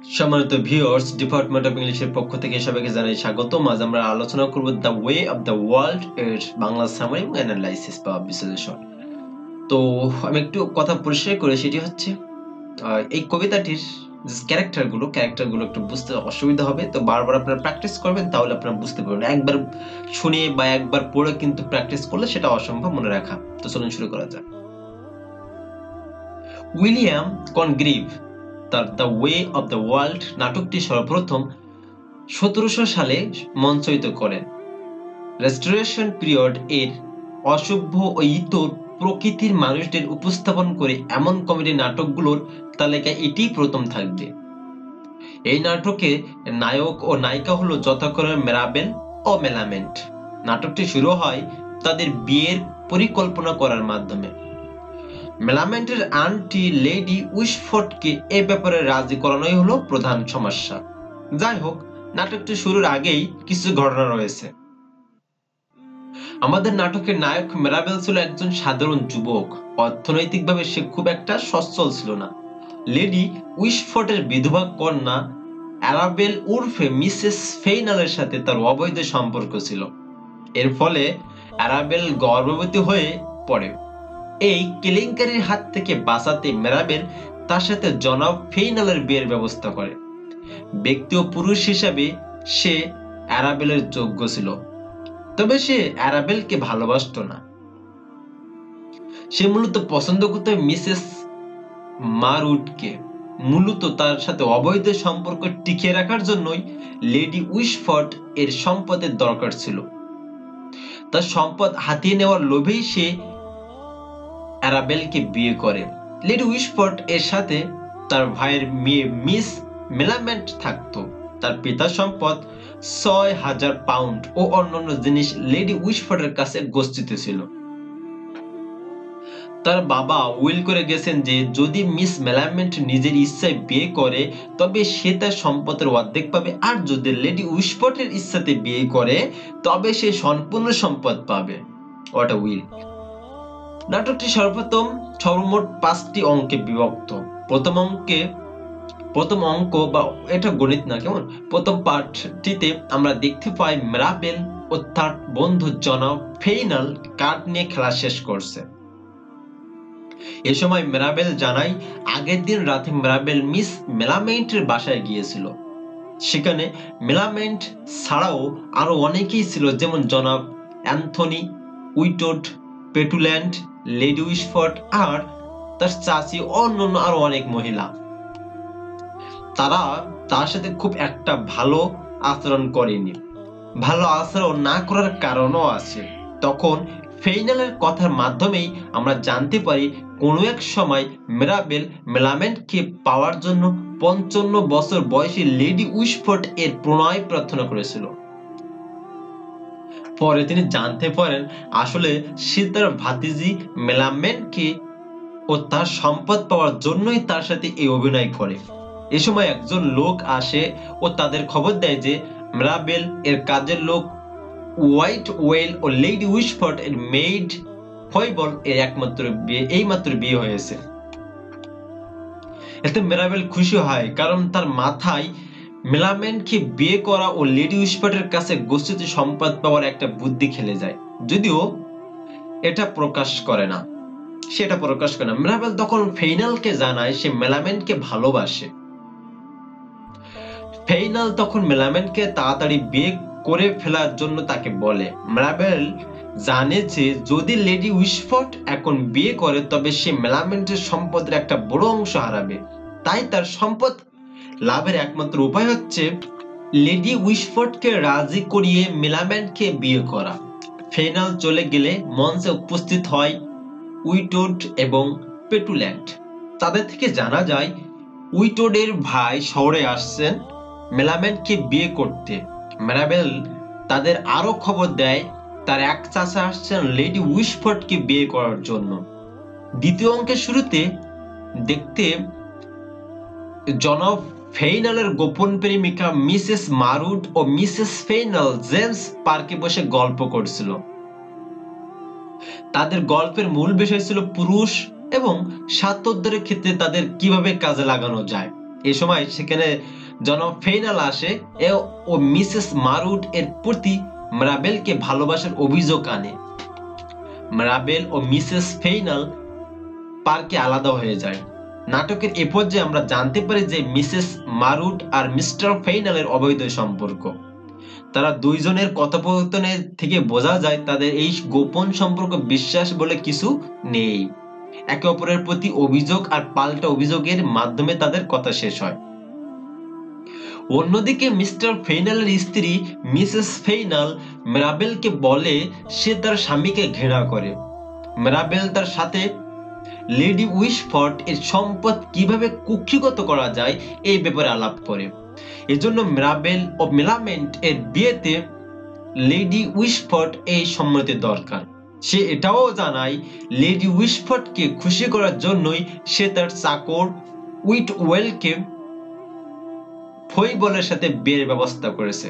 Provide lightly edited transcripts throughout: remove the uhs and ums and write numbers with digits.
সম্মানিত viewers, department of ইংলিশের পক্ষ থেকে সবাইকে জানাই স্বাগতম। আজ আমরা আলোচনা করব the way of the world এর বাংলা সামারি এবং অ্যানালাইসিস বা বিশ্লেষণ। তো আমি একটু কথা পরিষ্কার করে, সেটি হচ্ছে এই কবিতাটির ক্যারেক্টারগুলো একটু বুঝতে অসুবিধা হবে, তো বারবার আপনারা প্র্যাকটিস করবেন, তাহলে আপনারা বুঝতে পারবেন। একবার শুনে বা একবার পড়ে কিন্তু প্র্যাকটিস করলে সেটা অসম্ভব মনে রাখা। তো চলুন শুরু করা যাক। উইলিয়াম কনগ্রিভ তার the way of the world নাটকটি সর্বপ্রথম 1700 সালে মঞ্চায়িত করেন। রেস্টোরেশন পিরিয়ড এর অসভ্য ও ইতর প্রকৃতির মানুষদের উপস্থাপন করে এমন কমেডি নাটকগুলোর তালিকায় এটি প্রথম থাকবে। এই নাটকে নায়ক ও নায়িকা হলো যথাক্রমে মিরাবেল ও মেলামেন্ট। নাটকটি শুরু হয় তাদের বিয়ের পরিকল্পনা করার মাধ্যমে। মেলামেন্টের আন্টি লেডি উইশফোর্ডকে এ ব্যাপারে রাজি করানোই হলো প্রধান সমস্যা। যাই হোক, নাটকটি শুরুর আগেই কিছু ঘটনা রয়েছে। আমাদের নাটকের নায়ক মেরাবেল ছিল একজন সাধারণ যুবক। অর্থনৈতিকভাবে সে খুব একটা সচ্ছল ছিল না। লেডি উইশফোর্ডের বিধবা কন্যা অ্যারাবেল উর্ফে মিসেস ফেইনালের সাথে তার অবৈধ সম্পর্ক ছিল। এর ফলে অ্যারাবেল গর্ভবতী হয়ে পড়ে। এই কেলেঙ্কারির হাত থেকে বাঁচাতে মেরাবেল তার সাথে জনাব ফেইনালের বিয়ের ব্যবস্থা করে। ব্যক্তি ও পুরুষ হিসাবে সে অ্যারাবেলের যোগ্য ছিল, তবে সে অ্যারাবেলকে ভালোবাসতো না। সে মূলত পছন্দ করত মিসেস মারউডকে। মূলত তার সাথে অবৈধ সম্পর্ক টিকিয়ে রাখার জন্যই লেডি উইশফোর্ড এর সম্পদের দরকার ছিল। তার সম্পদ হাতিয়ে নেওয়ার লোভেই সে অ্যারাবেলকে বিয়ে করে। লেডি উইশফোর্ড এর সাথে তার ভাইয়ের মেয়ে মিস মেলামেন্ট থাকতো। তার পিতার সম্পদ 6000 পাউন্ড ও অন্যান্য জিনিস লেডি উইশফোর্ডের কাছে গচ্ছিত ছিল। তার বাবা উইল করে গেছেন যে যদি মিস মেলামেন্ট নিজের ইচ্ছায় বিয়ে করে তবে সে তার সম্পদের অর্ধেক পাবে, আর যদি লেডি উইশফোর্ডের ইচ্ছাতে বিয়ে করে তবে সে সম্পূর্ণ সম্পদ পাবে। What a will. নাটকটি সর্বমোট 5টি অঙ্কে বিভক্ত। প্রথম অঙ্ক বা এটা গণিত না, কেমন, প্রথম পার্টটিতে আমরা দেখতে পাই মেরাবেল ও তার বন্ধু জনাব ফেইনাল কার্ড নিয়ে খেলা শেষ করছে। এ সময় মেরাবেল জানায় আগের দিন রাতে মেরাবেল মিস মেলামেন্টের বাসায় গিয়েছিল। সেখানে মেলামেন্ট ছাড়াও আরো অনেকেই ছিল, যেমন জনাব Anthony Witwoud, Petulant, Lady Wishfort আর তার চাচি, অন্যান্য আরো অনেক মহিলা। তারা তার সাথে খুব একটা ভালো আচরণ করেনি। ভালো আচরণ না করার কারণও আছে। তখন ফেইনালের কথার মাধ্যমেই আমরা জানতে পারি কোনো এক সময় মেরাবেল মেলামেন্টকে পাওয়ার জন্য 55 বছর বয়সী লেডি উইশফোর্ড এর প্রণয় প্রার্থনা করেছিল। পরে তিনি জানতে পারেন আসলে সে তার ভাতিজি মেলামেন্টকে ও তার সম্পদ পাওয়ার জন্যই তার সাথে এই অভিনয় করে। এ সময় একজন লোক আসে ও তাদের খবর দেয় যে মেরাবেল এর কাজের লোক হোয়াইট ওয়েল ও লেডি উইশফোর্ড এর মেইড ফয়বল এর এইমাত্র বিয়ে হয়েছে। এতে মেরাবেল খুশি হয়, কারণ তার মাথায় মেলামেন্টকে বিয়ে করা ও লেডি উইশফোর্ডের কাছে গচ্ছিত সম্পদ পাওয়ার একটা বুদ্ধি খেলে যায়। যদিও এটা প্রকাশ করে না। মেরাবেল তখন ফেইনালকে জানায় সে মেলামেন্টকে ভালোবাসে। ফেইনাল তখন মেলামেন্টকে তাড়াতাড়ি বিয়ে করে ফেলার জন্য তাকে বলে। মেরাবেল জানে যে যদি লেডি উইশফোর্ড এখন বিয়ে করে তবে সে মেলামেন্টের সম্পদের একটা বড় অংশ হারাবে। তাই তার সম্পদ লাভের একমাত্র উপায় হচ্ছে লেডি উইশফোর্ডকে রাজি করিয়ে মেলামেন্টকে বিয়ে করা। ফেইনাল চলে গেলে মঞ্চে উপস্থিত হয় উইটোড এবং পেটুল্যান্ড। তাদের থেকে জানা যায় উইটোডের ভাই শহরে আসছেন মেলামেন্টকে বিয়ে করতে। মেরাবেল তাদের আরো খবর দেয় তার এক চাচা আসছেন লেডি উইশফোর্ডকে বিয়ে করার জন্য। দ্বিতীয় অঙ্কের শুরুতে দেখতে জনাব ফেইনালের গোপন প্রেমিকা মিসেস মারুড ও মিসেস ফেইনাল জেমস পার্কে বসে গল্প করছিল। তাদের গল্পের মূল বিষয় ছিল পুরুষ এবং স্বার্থোদ্ধারের ক্ষেত্রে তাদের কিভাবে কাজে লাগানো যায়। এ সময় সেখানে জনাব ফেইনাল আসে ও মিসেস মারুড এর প্রতি ম্যারাবেলকে ভালোবাসার অভিযোগ আনে। ম্যারাবেল ও মিসেস ফেইনাল পার্কে আলাদা হয়ে যায়। নাটকের এ পর্যায়ে আমরা জানতে পারি যে মিসেস মারুড আর মিস্টার ফেইনালের অবৈধ সম্পর্ক। তারা দুইজনের কথোপকথনের থেকে বোঝা যায় তাদের এই গোপন সম্পর্ক বিশ্বাস বলে কিছু নেই। একে অপরের প্রতি অভিযোগ আর পাল্টা অভিযোগের মাধ্যমে তাদের কথা শেষ হয়। অন্যদিকে মিস্টার ফেইনালের স্ত্রী মিসেস ফেইনাল ম্যারাবেলকে বলে সে তার স্বামীকে ঘৃণা করে। ম্যারাবেল তার সাথে লেডি উইশফর্ড এর সম্পদ কিভাবে কুক্ষিগত করা যায় এই ব্যাপারে আলাপ করে। এজন্য ম্যারাবেল ও মেলামেন্ট এর বিয়েতে লেডি উইশফর্ড এই সম্মতি দরকার। সে এটাও জানায় লেডি উইশফর্ডকে খুশি করার জন্যই সে তার চাকর উইটওয়েলকে ফয়বলের সাথে বিয়ের ব্যবস্থা করেছে।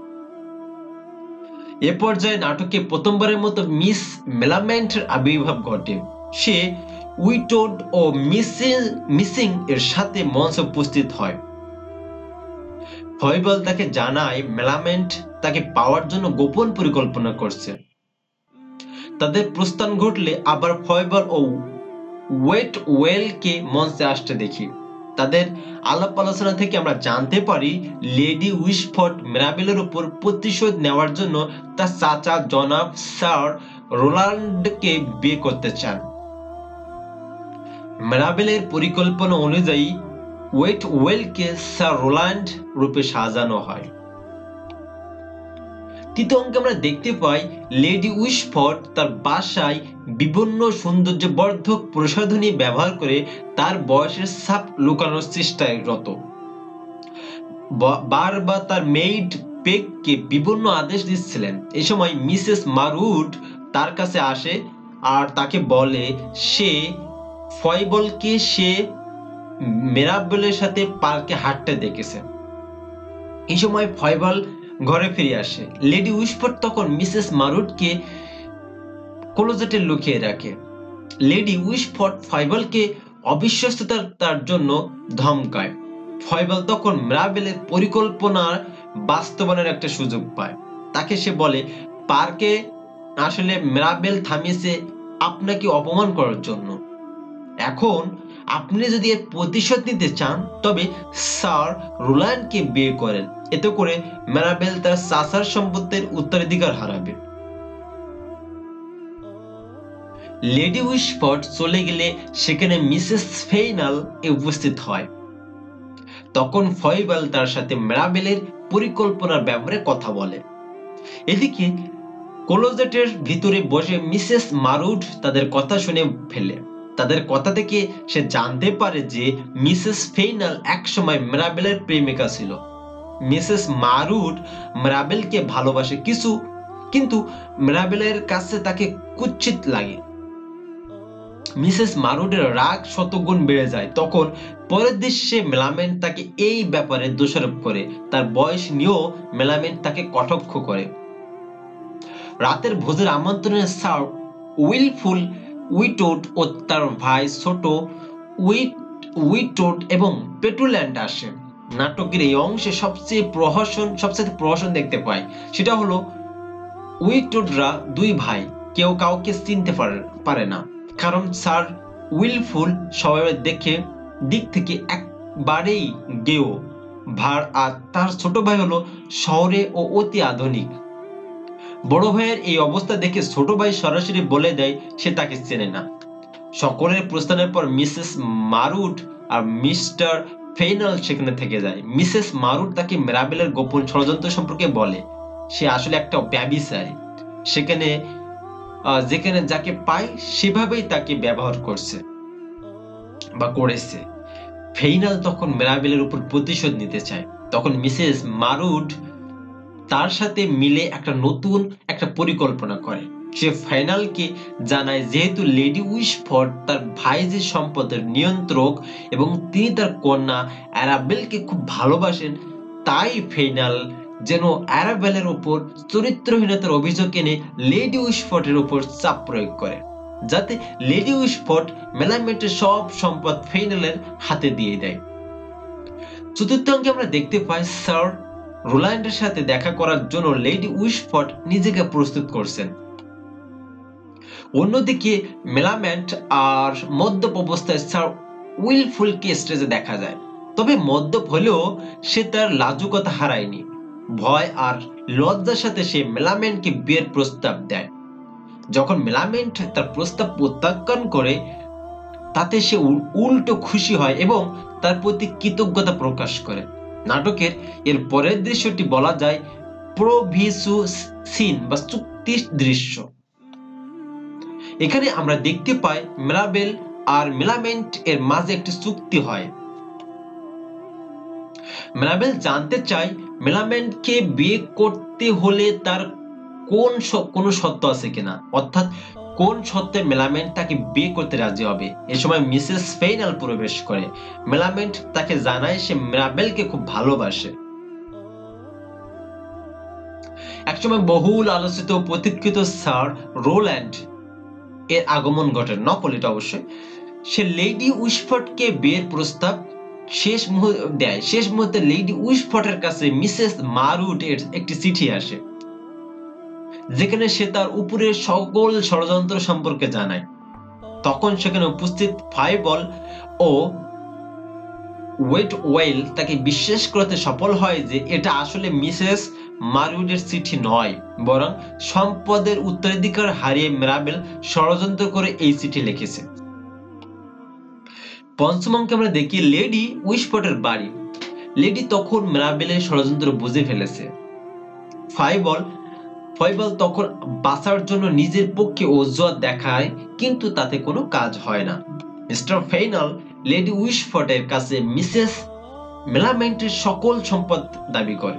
এ পর্যায়ে নাটকে প্রথমবারের মতো মিস মেলামেন্টের আবির্ভাব ঘটে। সে উইটোড ও মিসিং এর সাথে মঞ্চে উপস্থিত হয়। ফয়বল তাকে জানায় মেলামেন্ট তাকে পাওয়ার জন্য গোপন পরিকল্পনা করছে। তাদের প্রস্থান ঘটলে আবার ফয়বল ও ওয়েটওয়েলকে মঞ্চে আসতে দেখি। তাদের আলাপ আলোচনা থেকে আমরা জানতে পারি লেডি উইশফর্ড ম্যারাবেলের উপর প্রতিশোধ নেওয়ার জন্য তার চাচা জনাব স্যার রোল্যান্ডকে বিয়ে করতে চান। ম্যারাবেলের পরিকল্পনা অনুযায়ী ওয়েটওয়েলকে স্যার রোল্যান্ড রূপে সাজানো হয়। তৃতীয় অঙ্কে আমরা দেখতে পাই লেডি উইশফর্ড তার বাসায় বিভিন্ন সৌন্দর্যবর্ধক প্রসাধনী ব্যবহার করে তার বয়সের ছাপ লুকানোর চেষ্টায় রত। বারবার তার মেইড পেগকে বিভিন্ন আদেশ দিচ্ছিলেন। এই সময় মিসেস মারুড তার কাছে আসে আর তাকে বলে সে ফয়বলকে সে মেরাবেলের সাথে পার্কে হাঁটতে দেখেছে। এই সময় ফয়বল ঘরে ফিরে আসে। লেডি উইশফর্ড তখন মিসেস মারুডকে ক্লোজেটে লুকিয়ে রাখে। লেডি উইশফর্ড ফয়বলকে অবিশ্বস্ততার জন্য ধমকায়। ফয়বল তখন ম্যারাবেলের পরিকল্পনার বাস্তবায়নের একটা সুযোগ পায়। তাকে সে বলে পার্কে আসলে ম্যারাবেল থামিয়েছে আপনাকে অপমান করার জন্য। এখন আপনি যদি এর প্রতিশোধ নিতে চান তবে স্যার রোল্যান্ডকে বিয়ে করেন। এতে করে ম্যারাবেল তার চাচার সম্পত্তির উত্তরাধিকার হারাবে। লেডি উইশফর্ড চলে গেলে সেখানে মিসেস ফেইনাল উপস্থিত হয়। তখন ফয়বল তার সাথে ম্যারাবেলের পরিকল্পনার ব্যাপারে কথা বলে। এদিকে ক্লোজেটের ভিতরে বসে মিসেস মারুড তাদের কথা শুনে ফেলে। তাদের কথা থেকে সে জানতে পারে যে মিসেস ফেইনাল একসময় ম্যারাবেলের প্রেমিকা ছিল। মিসেস মারুড ম্যারাবেলকে ভালোবাসে কিন্তু ম্যারাবেলের কাছে তাকে কুৎসিত লাগে। মিসেস মারুডের রাগ শতগুণ বেড়ে যায়। তখন পরের দৃশ্যে মেলামেন্ট তাকে এই ব্যাপারে দোষারোপ করে। তার বয়স নিয়েও মেলামেন্ট তাকে কটাক্ষ করে। রাতের ভোজের আমন্ত্রণে স্যার উইলফুল উইটোড ও তার ভাই ছোট উইটোড এবং পেটুল্যান্ড আসে। নাটকের এই অংশে সবচেয়ে প্রহসন দেখতে পাই। সেটা হলো উইটোডরা দুই ভাই কেউ কাউকে চিনতে পারে না, কারণ স্যার উইলফুল স্বভাবের দিক থেকে একবারেই গেও ভার, আর তার ছোট ভাই হলো শহরে ও অতি আধুনিক। বড় ভাইয়ের এই অবস্থা দেখে ছোট ভাই সরাসরি বলে দেয় সে তাকে চেনে না। সকলের প্রস্থানের পর মিসেস মারুড আর মিস্টার ফেইনাল সেখানে থেকে যায়। মিসেস মারুড তাকে ম্যারাবেলের গোপন ষড়যন্ত্র সম্পর্কে বলে সে আসলে একটা ব্যভিচারী, যেখানে যাকে পায় সেভাবেই তাকে ব্যবহার করেছে। ফেইনাল তখন ম্যারাবেলের উপর প্রতিশোধ নিতে চায়। তখন মিসেস মারুড তার সাথে মিলে নতুন একটা পরিকল্পনা করে। সে ফেইনালকে জানায় যেহেতু লেডি উইশফর্ড তার ভাইজির সম্পদের নিয়ন্ত্রক এবং তিনি তার কন্যা অ্যারাবেলকে খুব ভালোবাসেন, তাই ফেইনাল যেন অ্যারাবেলের উপর চরিত্রহীনতার অভিযোগ এনে লেডি উইশফর্ডের উপর চাপ প্রয়োগ করে, যাতে লেডি উইশফর্ড মেলামেন্টের সব সম্পদ ফেইনালের হাতে দিয়ে দেয়। চতুর্থ অঙ্কে আমরা দেখতে পাই স্যার রোল্যান্ডের সাথে দেখা করার জন্য লেডি উইশফট নিজেকে প্রস্তুত করছেন। অন্যদিকে মেলামেন্ট আর মদ্যপ অবস্থায় স্যার উইলফুলকে স্টেজে দেখা যায়, তবে মদ্যপ হলেও সে তার লাজুকতা হারায়নি। ভয় আর লজ্জার সাথে সে মেলামেন্টকে বিয়ের প্রস্তাব দেয়। যখন মেলামেন্ট তার প্রস্তাব প্রত্যাখ্যান করে তাতে সে উল্টো খুশি হয় এবং তার প্রতি কৃতজ্ঞতা প্রকাশ করে। নাটকের এর পরের দৃশ্যটি বলা যায় প্রভিসু সিন বা চুক্তির দৃশ্য। এখানে আমরা দেখতে পাই মিরাবেল আর মেলামেন্ট এর মাঝে একটি চুক্তি হয়। মিরাবেল জানতে চায় মেলামেন্টকে বিয়ে করতে হলে তার কোন শর্ত আছে কিনা, অর্থাৎ কোন শর্তে মেলামেন্ট তাকে বিয়ে করতে রাজি হবে। এ সময় মিসেস ফেইনাল প্রবেশ করে। মেলামেন্ট তাকে জানায় সে মিরাবেলকে খুব ভালোবাসে। একসময় বহুল আলোচিত প্রতীক্ষিত স্যার রোল্যান্ড এর আগমন ঘটে, নকল এটা অবশ্যই। সে লেডি উইশফটকে বিয়ের প্রস্তাব শেষ মুহূর্তে লেডি উইশফটের কাছে মিসেস মারুট এর একটি চিঠি আসে, যেখানে সে তার উপরের সকল ষড়যন্ত্র সম্পর্কে জানায়। তখন সেখানে উপস্থিত ফাইবল ও ওয়েটওয়েল তাকে বিশ্বাস করতে সফল হয় যে এটা আসলে মিসেস মারুডের চিঠি নয়, বরং সম্পদের উত্তরাধিকার হারিয়ে মিরাবেল ষড়যন্ত্র করে এই চিঠি লিখেছে। পঞ্চম অঙ্কে আমরা দেখি লেডি উইশফটের বাড়ি। লেডি তখন মিরাবেলের ষড়যন্ত্র বুঝে ফেলেছে। ফাইবল তখন বাঁচার জন্য নিজের পক্ষে অজুহাত দেখায়, কিন্তু তাতে কোনো কাজ হয় না। মিস্টার ফেইনাল লেডি উইশফটের কাছে মিসেস মেলামেন্টের সকল সম্পদ দাবি করে।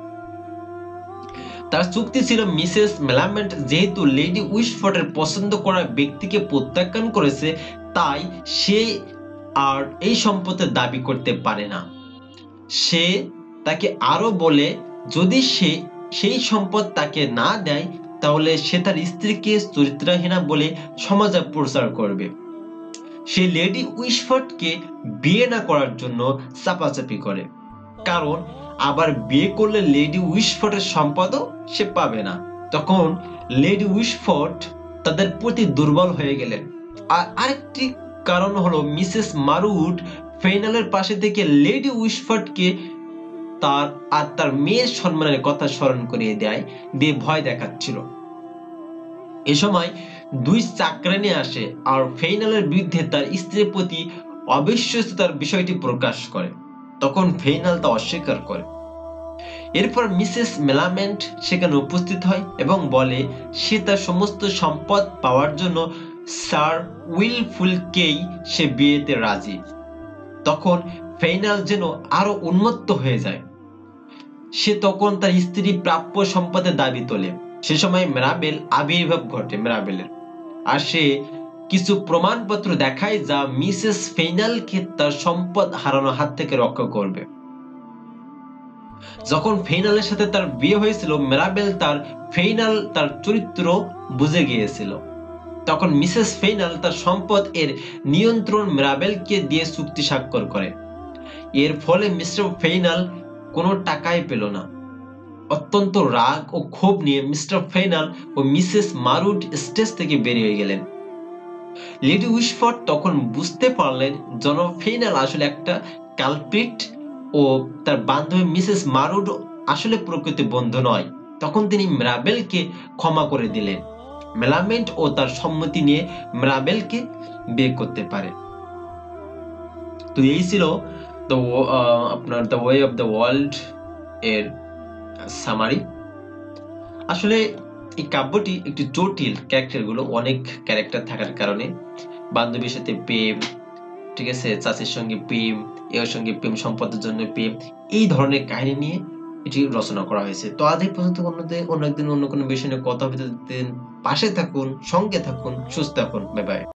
তার চুক্তি ছিল মিসেস মেলামেন্ট যেহেতু লেডি উইশফটের পছন্দ করা ব্যক্তিকে প্রত্যাখ্যান করেছে, তাই সে আর এই সম্পদের দাবি করতে পারে না। সে তাকে আরো বলে যদি সে সেই সম্পদ তাকে না দেয় তাহলে সে তার স্ত্রীকে চরিত্রহীনা বলে সমাজে প্রচার করবে। সে লেডি উইশফটকে বিয়ে না করার জন্য চাপাচাপি করে, কারণ আবার বিয়ে করলে লেডি উইশফটের সম্পদও সে পাবে না। তখন লেডি উইশফট তাদের প্রতি দুর্বল হয়ে গেলেন। আর আরেকটি কারণ হলো মিসেস মারুট ফেইনালের পাশে থেকে লেডি উইশফটকে তার মেয়ের সম্মানের কথা স্মরণ করিয়ে দিয়ে ভয় দেখাচ্ছিল। এ সময় দুই চাকরানি আসে আর ফেইনালের বিরুদ্ধে তার স্ত্রীর প্রতি অবিশ্বস্ততার বিষয়টি প্রকাশ করে। তখন ফেইনাল তা অস্বীকার করে। এরপর মিসেস মেলামেন্ট সেখানে উপস্থিত হয় এবং বলে সে তার সমস্ত সম্পদ পাওয়ার জন্য স্যার উইলফুলকেই সে বিয়েতে রাজি। তখন ফেইনাল যেন আরো উন্মত্ত হয়ে যায়। সে তখন তার স্ত্রী প্রাপ্য সম্পদের দাবি তোলে। সে সময় মিরাবেল আবির্ভাব ঘটে মিরাবেলের, আর সে কিছু প্রমাণপত্র দেখায় যা মিসেস ফেইনালকে তার সম্পদ হারানোর হাত থেকে রক্ষা করবে। যখন ফেইনালের সাথে তার বিয়ে হয়েছিল, মিরাবেল তার চরিত্র বুঝে গিয়েছিল। তখন মিসেস ফেইনাল তার সম্পদ এর নিয়ন্ত্রণ মিরাবেলকে দিয়ে চুক্তি স্বাক্ষর করে। এর ফলে মিস্টার ফেইনাল কোনো টাকাই পেল না। অত্যন্ত রাগ ও ক্ষোভ নিয়ে মিস্টার ফেইনাল ও মিসেস মারুড স্টেজ থেকে বেরিয়ে গেলেন। লেডি উইশফট তখন বুঝতে পারলেন জনাব ফেইনাল আসলে একটা কালপ্রিট ও তার বান্ধবী মিসেস মারুড আসলে প্রকৃত বন্ধু নয়। তখন তিনি মিরাবেলকে ক্ষমা করে দিলেন। মেলামেন্ট ও তার সম্মতি নিয়ে মিরাবেলকে বিয়ে করতে পারে। তো এই ছিল আপনার the way of the world এর সামারি। আসলে এই কাব্যটি একটি জটিল, ক্যারেক্টারগুলো অনেক ক্যারেক্টার থাকার কারণে বান্ধবীর সাথে প্রেম, ঠিক আছে, চাচির সঙ্গে প্রেম, এর সঙ্গে প্রেম, সম্পদের জন্য প্রেম, এই ধরনের কাহিনী নিয়ে এটি রচনা করা হয়েছে। তো আজ এই পর্যন্ত, অন্য একদিন অন্য কোনো বিষয় নিয়ে কথা হবে। পাশে থাকুন, সঙ্গে থাকুন, সুস্থ থাকুন। Bye by.